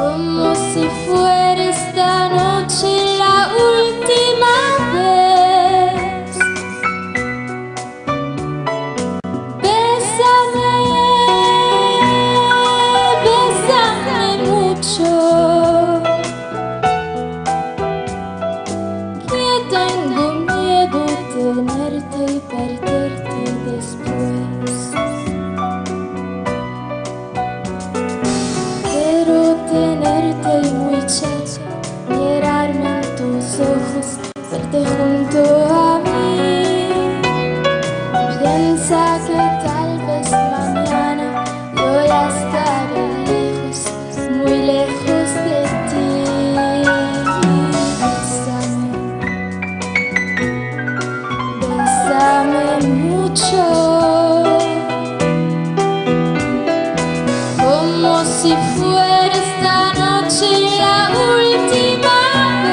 como si fuera esta noche la última vez. Bésame, bésame mucho, que tengo miedo tenerte y perderte después. Tenerte y muy cerca, mirarme en tus ojos, verte junto a mí. Piensa que tal vez mañana yo ya estaré lejos, muy lejos de ti. Bésame, bésame mucho, como si fuera esta noche la última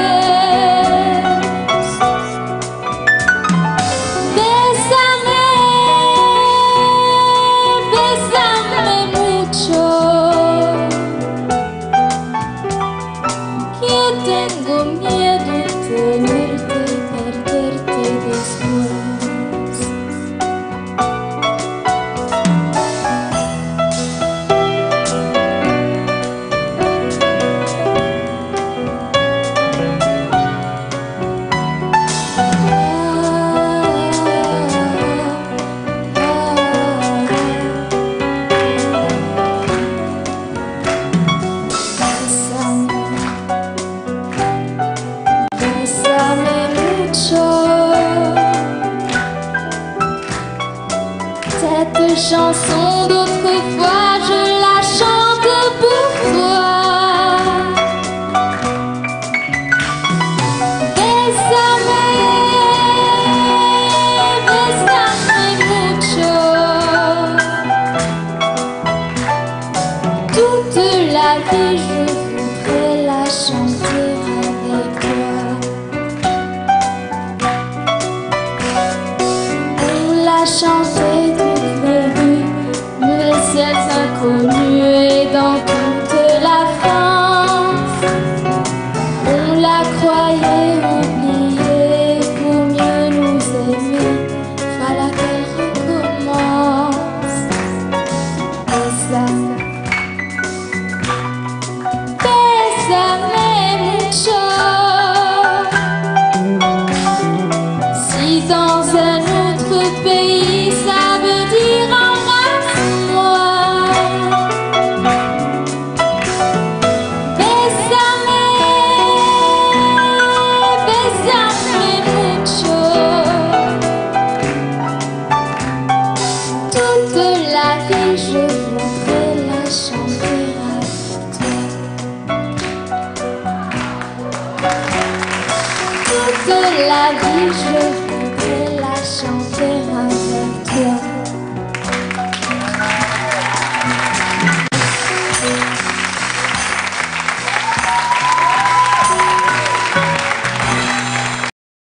vez. Bésame, bésame mucho, que tengo miedo de tenerte y perderte después. Cette chanson d'autrefois, je la chante pour toi. Bésame, bésame mucho, toute la vie je voudrais la chanter avec toi. On l'a chantée ciels inconnus et dans toute la France. On la croyait oubliée, pour mieux nous aimer, fallait qu'elle recommence. Bésame, bésame mucho, si dans un autre pays ça veut dire je voudrais la chanter avec toi. Toute la vie je